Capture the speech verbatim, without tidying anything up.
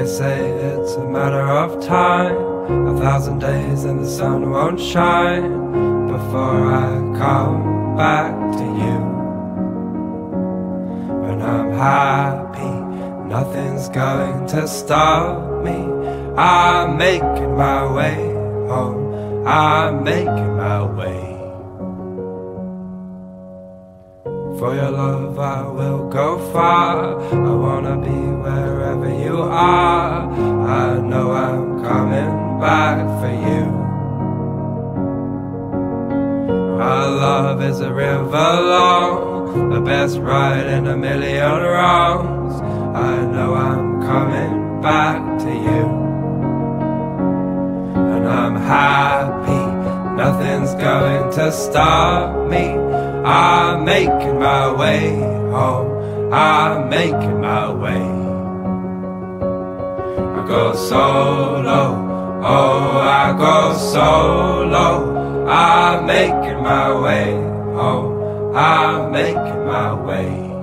They say it's a matter of time, a thousand days and the sun won't shine before I come back to you. When I'm happy, nothing's going to stop me. I'm making my way home, I'm making my way. For your love I will go far, I wanna be wherever you are. I know I'm coming back for you. Our love is a river long, the best ride in a million wrongs. I know I'm coming back to you. And I'm happy, nothing's going to stop me. I'm making my way home, I'm making my way. I go solo, oh I go solo. I'm making my way home, I'm making my way.